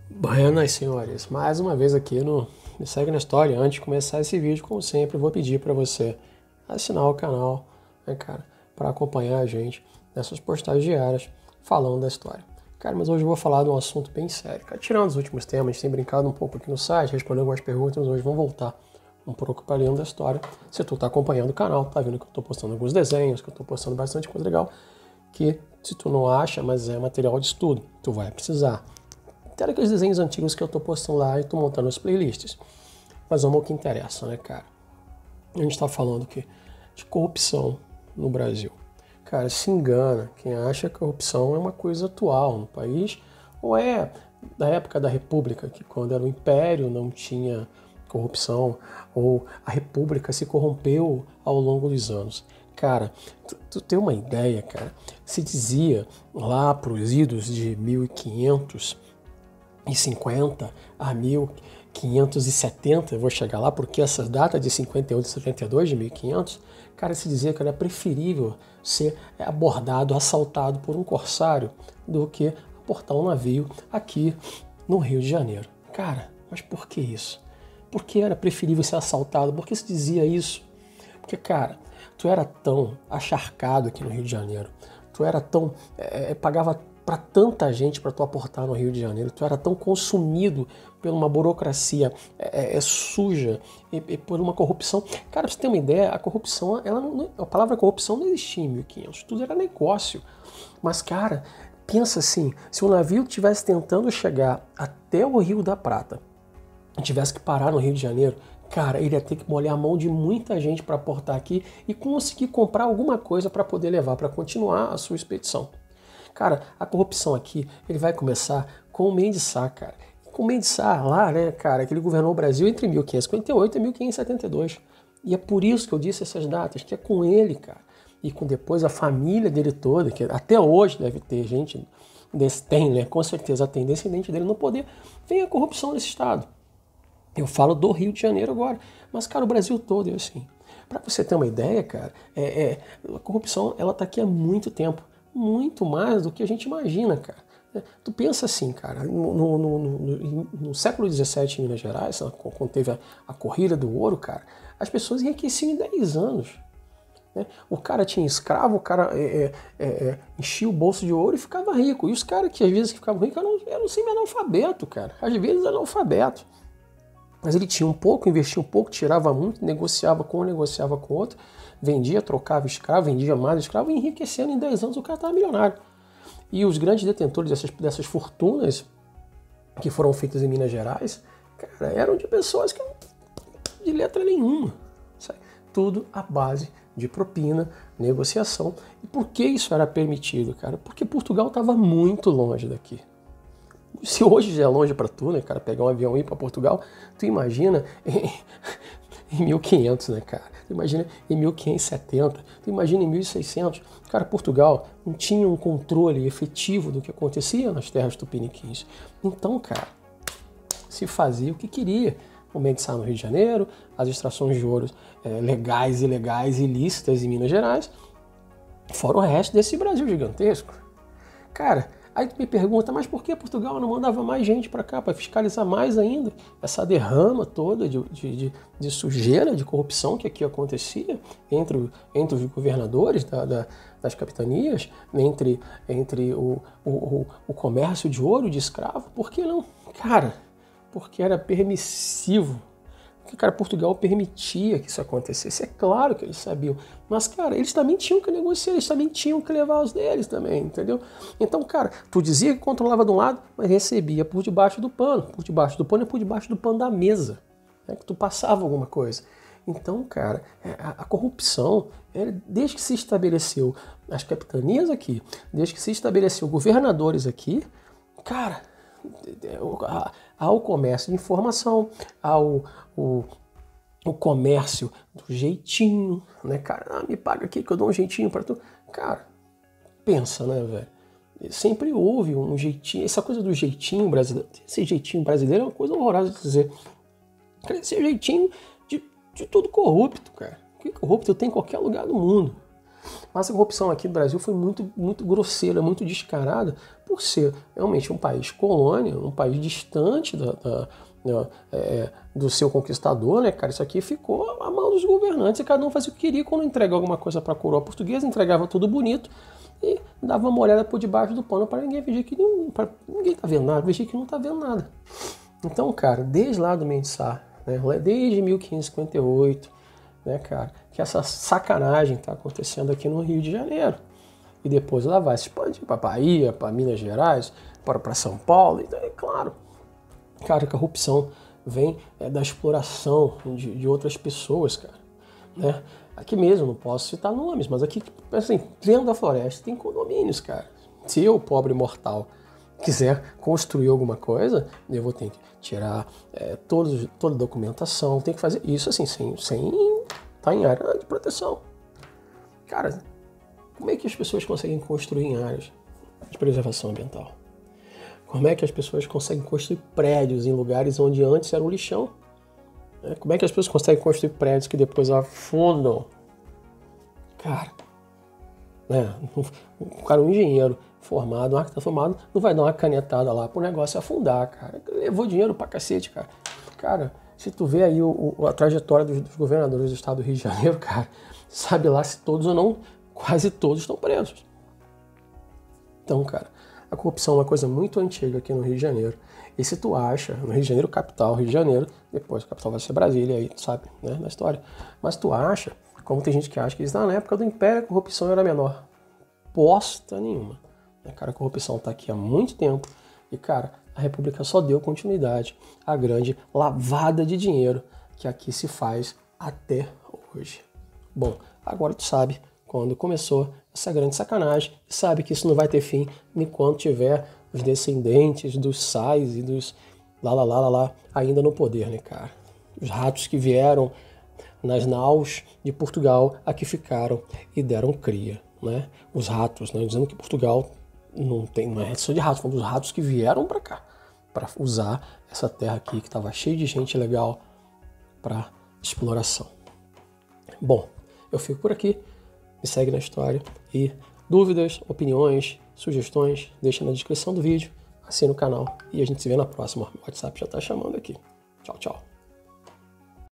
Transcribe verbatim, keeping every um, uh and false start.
Buenas, senhores, mais uma vez aqui no Me Segue na História. Antes de começar esse vídeo, como sempre, eu vou pedir para você assinar o canal, né, cara, para acompanhar a gente nessas postagens diárias falando da história. Cara, mas hoje eu vou falar de um assunto bem sério. Cara, tirando os últimos temas, a gente tem brincado um pouco aqui no site, respondendo algumas perguntas, mas hoje vamos voltar um pouco para dentro da história. Se tu tá acompanhando o canal, tá vendo que eu tô postando alguns desenhos, que eu tô postando bastante coisa legal, que se tu não acha, mas é material de estudo, tu vai precisar. Tem aqueles desenhos antigos que eu tô postando lá e tô montando as playlists. Mas vamos ao que interessa, né, cara? A gente tá falando aqui de corrupção no Brasil. Cara, se engana quem acha que a corrupção é uma coisa atual no país, ou é da época da República, que quando era o Império não tinha corrupção, ou a República se corrompeu ao longo dos anos. Cara, tu, tu tem uma ideia, cara? Se dizia lá pros idos de mil e quinhentos e cinquenta a mil quinhentos e setenta, eu vou chegar lá porque essa data de cinquenta e oito e setenta e dois, de mil e quinhentos, cara, se dizia que era preferível ser abordado, assaltado por um corsário do que aportar um navio aqui no Rio de Janeiro. Cara, mas por que isso? Por que era preferível ser assaltado? Por que se dizia isso? Porque, cara, tu era tão acharcado aqui no Rio de Janeiro, tu era tão... É, pagava para tanta gente para tu aportar no Rio de Janeiro, tu era tão consumido por uma burocracia é, é, suja e, e por uma corrupção. Cara, pra você ter uma ideia, a corrupção, ela não, a palavra corrupção não existia em mil e quinhentos, tudo era negócio. Mas, cara, pensa assim, se o navio estivesse tentando chegar até o Rio da Prata e tivesse que parar no Rio de Janeiro, cara, ele ia ter que molhar a mão de muita gente para aportar aqui e conseguir comprar alguma coisa para poder levar, para continuar a sua expedição. Cara, a corrupção aqui, ele vai começar com o Mendes Sá, cara. Com o Mendes Sá lá, né, cara, que ele governou o Brasil entre mil quinhentos e cinquenta e oito e mil quinhentos e setenta e dois. E é por isso que eu disse essas datas, que é com ele, cara. E com depois a família dele toda, que até hoje deve ter gente, desse, tem, né, com certeza tem descendente dele no poder, vem a corrupção nesse estado. Eu falo do Rio de Janeiro agora, mas, cara, o Brasil todo é assim. Pra você ter uma ideia, cara, é, é, a corrupção, ela tá aqui há muito tempo. Muito mais do que a gente imagina, cara. Tu pensa assim, cara, no, no, no, no, no século dezessete em Minas Gerais, quando teve a, a corrida do ouro, cara, as pessoas enriqueciam em dez anos. Né? O cara tinha escravo, o cara é, é, é, enchia o bolso de ouro e ficava rico. E os caras que às vezes ficavam ricos eram, eram semi-analfabeto, cara. Às vezes analfabeto. Mas ele tinha um pouco, investia um pouco, tirava muito, negociava com um, negociava com outro, vendia, trocava escravo, vendia mais escravo, e enriquecendo em dez anos o cara estava milionário. E os grandes detentores dessas, dessas fortunas que foram feitas em Minas Gerais, cara, eram de pessoas que não de letra nenhuma. Sabe? Tudo à base de propina, negociação. E por que isso era permitido, cara? Porque Portugal estava muito longe daqui. Se hoje já é longe para tu, né, cara, pegar um avião e ir para Portugal, tu imagina em, em mil e quinhentos, né, cara? Tu imagina em mil quinhentos e setenta, tu imagina em mil e seiscentos. Cara, Portugal não tinha um controle efetivo do que acontecia nas terras tupiniquins. Então, cara, se fazia o que queria. O Mendes Sá no Rio de Janeiro, as extrações de ouro é, legais, ilegais, ilícitas em Minas Gerais, fora o resto desse Brasil gigantesco. Cara, aí tu me pergunta, mas por que Portugal não mandava mais gente para cá, para fiscalizar mais ainda essa derrama toda de, de, de, de sujeira, de corrupção que aqui acontecia entre, entre os governadores da, da, das capitanias, entre, entre o, o, o comércio de ouro, de escravo? Por que não? Cara, porque era permissivo. Porque, cara, Portugal permitia que isso acontecesse. É claro que eles sabiam. Mas, cara, eles também tinham que negociar, eles também tinham que levar os deles também, entendeu? Então, cara, tu dizia que controlava de um lado, mas recebia por debaixo do pano. Por debaixo do pano é por debaixo do pano da mesa. Né, que tu passava alguma coisa. Então, cara, a, a corrupção, é, desde que se estabeleceu as capitanias aqui, desde que se estabeleceu governadores aqui, cara... ao comércio de informação, ao o, o comércio do jeitinho, né, cara? Ah, me paga aqui que eu dou um jeitinho para tu. Cara, pensa, né, velho? Sempre houve um jeitinho, essa coisa do jeitinho brasileiro, esse jeitinho brasileiro é uma coisa horrorosa de dizer. Cara, esse jeitinho de, de tudo corrupto, cara. Que corrupto tem em qualquer lugar do mundo. Mas a corrupção aqui no Brasil foi muito, muito grosseira, muito descarada, por ser realmente um país colônia, um país distante da, da, da, é, do seu conquistador, né, cara? Isso aqui ficou à mão dos governantes e cada um fazia o que queria. Quando entregava alguma coisa para a coroa portuguesa, entregava tudo bonito e dava uma olhada por debaixo do pano para ninguém fingir que não, pra, ninguém tá vendo nada, fingir que não tá vendo nada. Então, cara, desde lá do Mendes Sá, né, desde mil quinhentos e cinquenta e oito, né, cara, que essa sacanagem está acontecendo aqui no Rio de Janeiro. E depois ela vai se expandir para Bahia, para Minas Gerais, para, para São Paulo. Então, é claro, cara, a corrupção vem é, da exploração de, de outras pessoas, cara. Né? Aqui mesmo, não posso citar nomes, mas aqui, assim, dentro da floresta tem condomínios, cara. Se eu, pobre mortal, quiser construir alguma coisa, eu vou ter que tirar é, todos, toda a documentação, tem que fazer isso assim, sem, sem estar em área de proteção. Cara, como é que as pessoas conseguem construir em áreas de preservação ambiental? Como é que as pessoas conseguem construir prédios em lugares onde antes era um lixão? Como é que as pessoas conseguem construir prédios que depois afundam? Cara, né? Um cara, um engenheiro formado, um arquiteto formado, não vai dar uma canetada lá pro negócio afundar, cara. Levou dinheiro pra cacete, cara. Cara, se tu vê aí o, o, a trajetória dos, dos governadores do estado do Rio de Janeiro, cara, sabe lá se todos ou não, quase todos estão presos. Então, cara, a corrupção é uma coisa muito antiga aqui no Rio de Janeiro. E se tu acha, no Rio de Janeiro, capital, Rio de Janeiro, depois a capital vai ser Brasília, aí tu sabe, né, na história. Mas tu acha, como tem gente que acha que eles, ah, na época do Império a corrupção era menor. Bosta nenhuma. Cara, a corrupção está aqui há muito tempo e, cara, a República só deu continuidade à grande lavada de dinheiro que aqui se faz até hoje. Bom, agora tu sabe quando começou essa grande sacanagem e sabe que isso não vai ter fim enquanto tiver os descendentes dos sais e dos lá, lá, lá, lá, lá ainda no poder, né, cara? Os ratos que vieram nas naus de Portugal aqui ficaram e deram cria, né? Os ratos, né? Dizendo que Portugal não tem uma redução de ratos, foram dos ratos que vieram para cá, para usar essa terra aqui que estava cheia de gente legal para exploração. Bom, eu fico por aqui, me segue na história e dúvidas, opiniões, sugestões, deixa na descrição do vídeo, assina o canal e a gente se vê na próxima. O WhatsApp já está chamando aqui. Tchau, tchau.